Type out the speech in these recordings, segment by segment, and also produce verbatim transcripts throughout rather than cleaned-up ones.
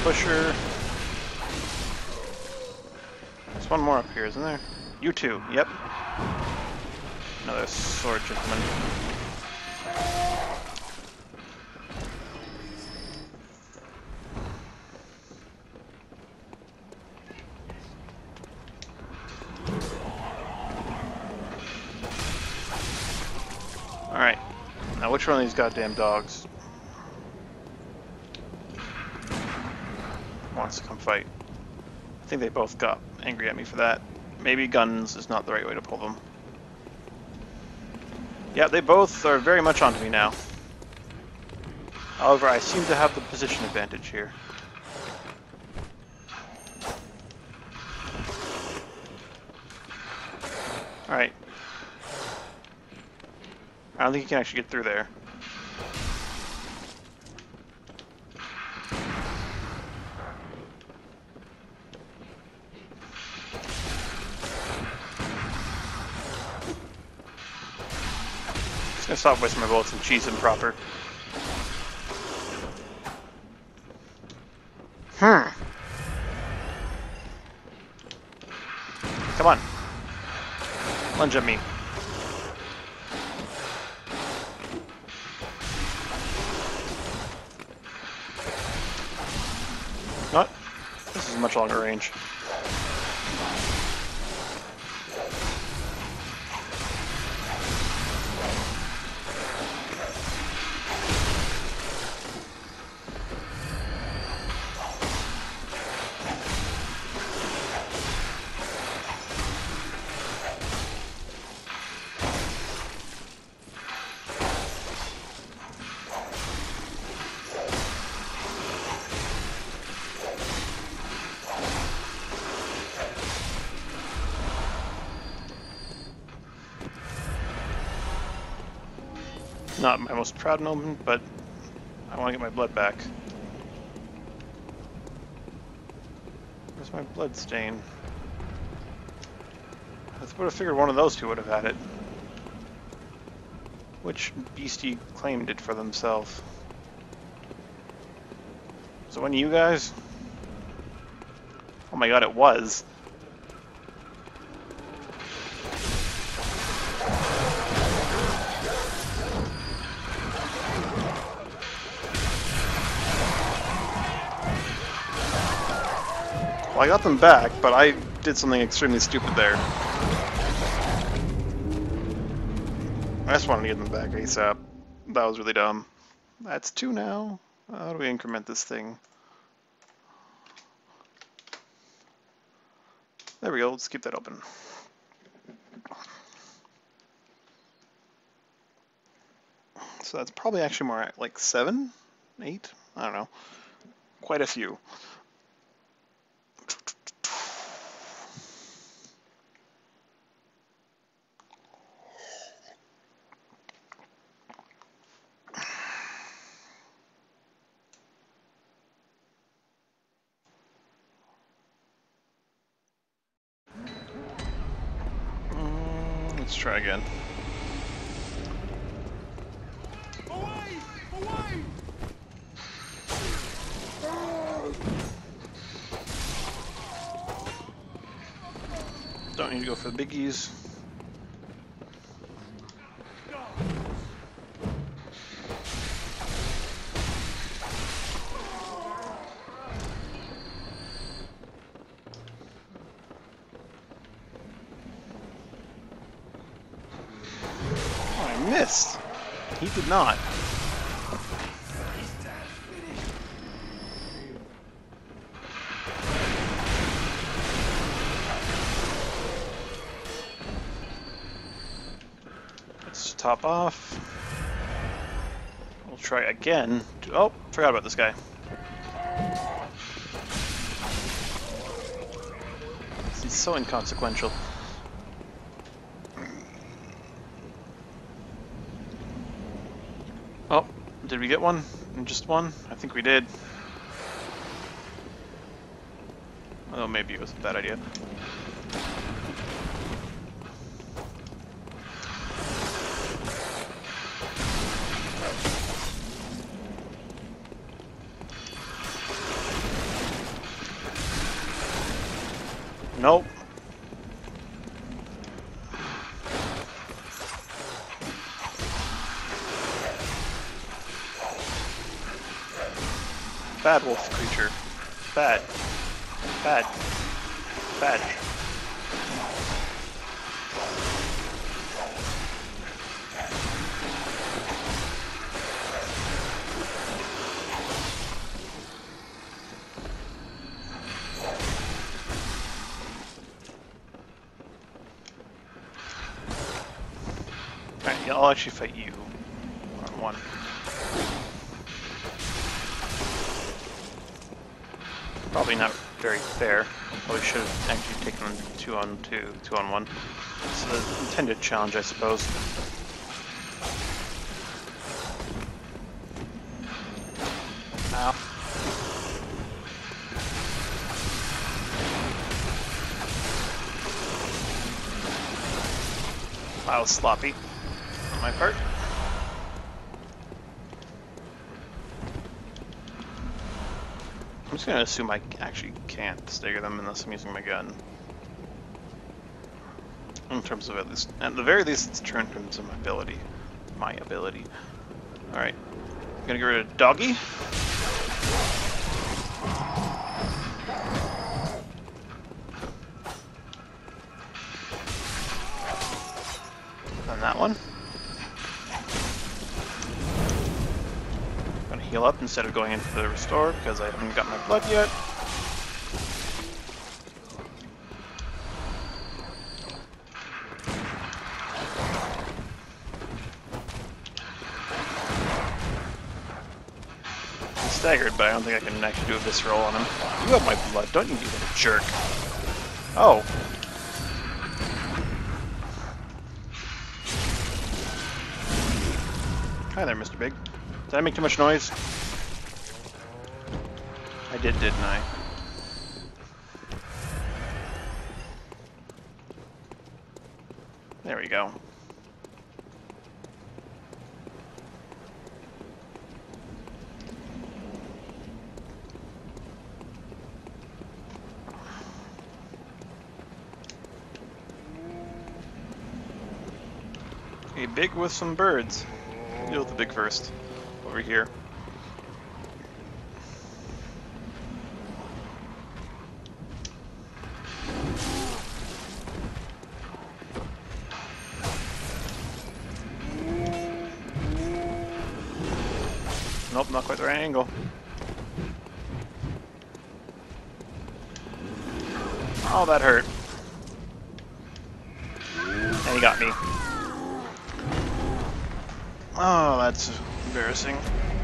pusher. There's one more up here, isn't there? You two, yep. Another sword gentleman. Alright. Now which one of these goddamn dogs wants to come fight? I think they both got angry at me for that. Maybe guns is not the right way to pull them. Yeah, they both are very much onto me now. However, I seem to have the position advantage here. Alright. I don't think you can actually get through there. Just gonna stop wasting my bullets and cheese them proper. Hmm. Come on. Lunge at me. What? This is much longer range. Not my most proud moment, but I want to get my blood back. Where's my blood stain? I would have figured one of those two would have had it. Which beastie claimed it for themselves? Was it one of you guys? Oh my god, it was. Well, I got them back, but I did something extremely stupid there. I just wanted to get them back ASAP. That was really dumb. That's two now. How do we increment this thing? There we go, let's keep that open. So that's probably actually more like seven? Eight? I don't know. Quite a few. Let's try again. Away! Away! Don't need to go for the biggies. Missed. He did not. Let's top off. We'll try again. Oh, forgot about this guy. He's so inconsequential. Oh, did we get one? Just one? I think we did. Oh, maybe it was a bad idea. Nope. Bad wolf creature. Bad. Bad. Bad. Alright, yeah, I'll actually fight you. On one. Probably not very fair. Probably should have actually taken them two on two, two on one. It's the intended challenge, I suppose. Ow. That was sloppy on my part. I'm just gonna assume I actually can't stagger them unless I'm using my gun. In terms of at least, at the very least, it's in terms of my ability. My ability. Alright. I'm gonna get rid of Doggy. And that one. I'm gonna heal up instead of going in for the restore because I haven't got my blood yet. He's staggered, but I don't think I can actually do a visceral on him. You have my blood, don't you, you little jerk? Oh. Hi there, Mister Big. Did I make too much noise? I did, didn't I? There we go. A big with some birds. Deal with the big first. Over here. Nope, not quite the right angle. Oh, that hurt. And he got me. Oh, that's embarrassing.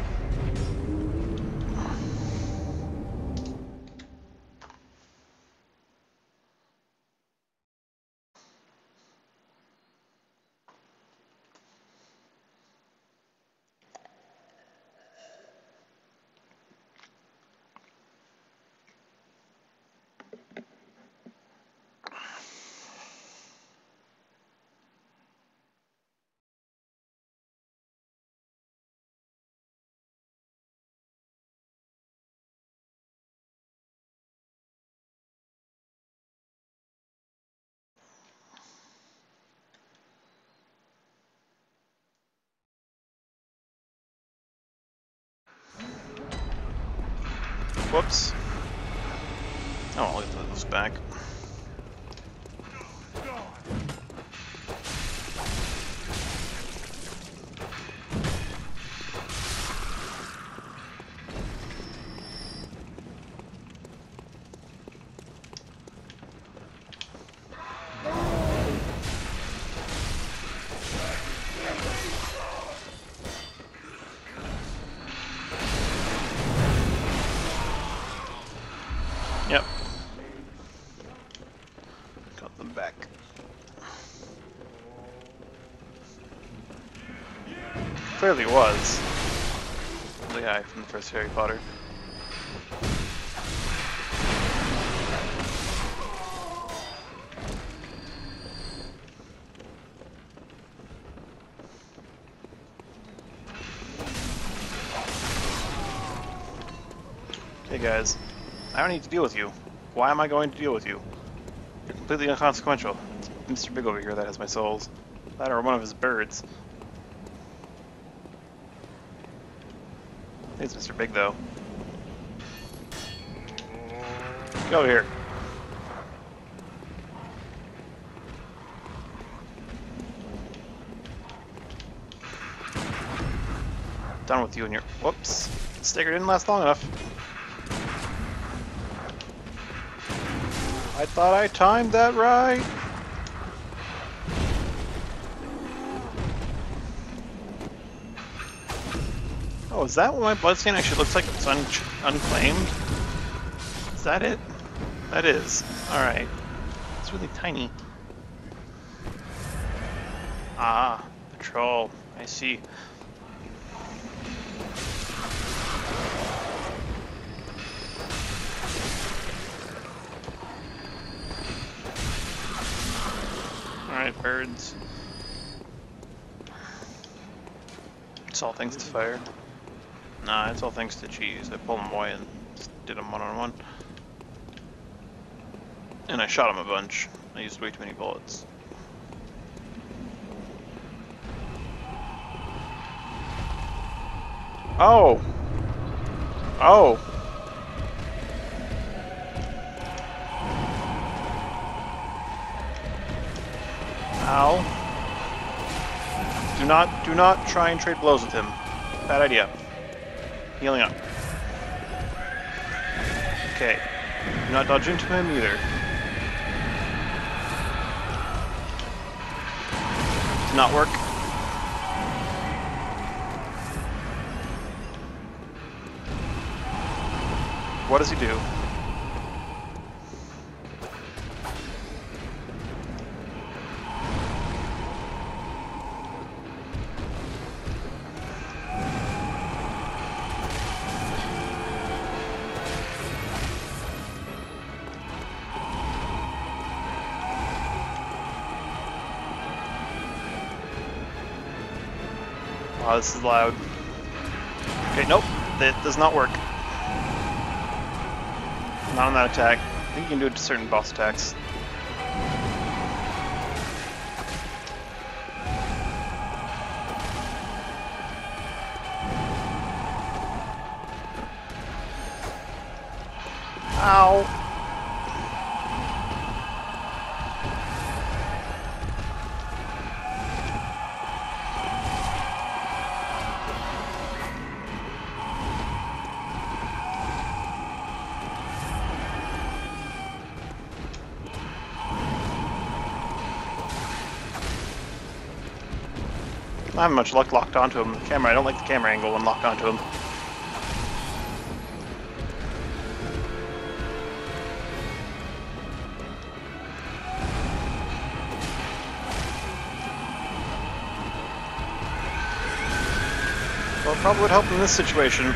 Whoops. Oh, I'll get those back. Yep. Got them back. Clearly was. The guy from the first Harry Potter. Okay guys, I don't need to deal with you. Why am I going to deal with you? completely inconsequential. It's Mister Big over here that has my souls. That or one of his birds. I think it's Mister Big though. Get over here. Done with you and your... Whoops. Sticker didn't last long enough. I thought I timed that right. Oh, is that what my bloodstain actually looks like? It's un unclaimed? Is that it? That is. Alright. It's really tiny. Ah, patrol. I see. Alright, birds. It's all thanks to fire. Nah, it's all thanks to cheese. I pulled them away and just did them one on one. And I shot him a bunch. I used way too many bullets. Oh! Oh! Ow. Do not, do not try and trade blows with him. Bad idea. Healing up. Okay. Do not dodge into him either. Did not work. What does he do? Wow, this is loud. Okay, nope. That does not work. Not on that attack. I think you can do it to certain boss attacks. Ow! I haven't much luck locked onto him. The camera, I don't like the camera angle when locked onto him. Well, it probably would help in this situation.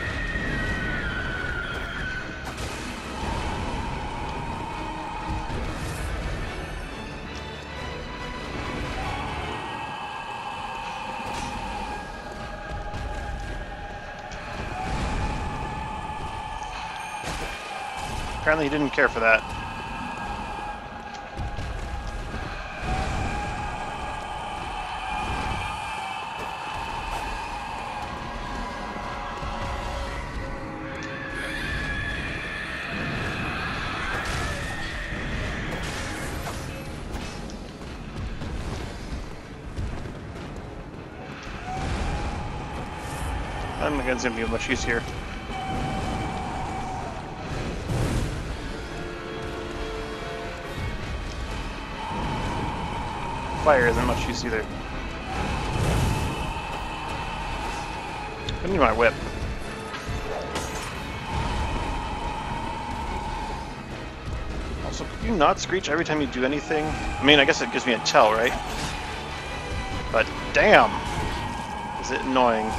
Apparently he didn't care for that. I think it's gonna be much easier. Fire isn't much use either. I need my whip. Also, could you not screech every time you do anything? I mean, I guess it gives me a tell, right? But damn! Is it annoying?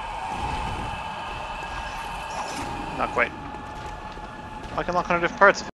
Not quite. I can lock on different parts.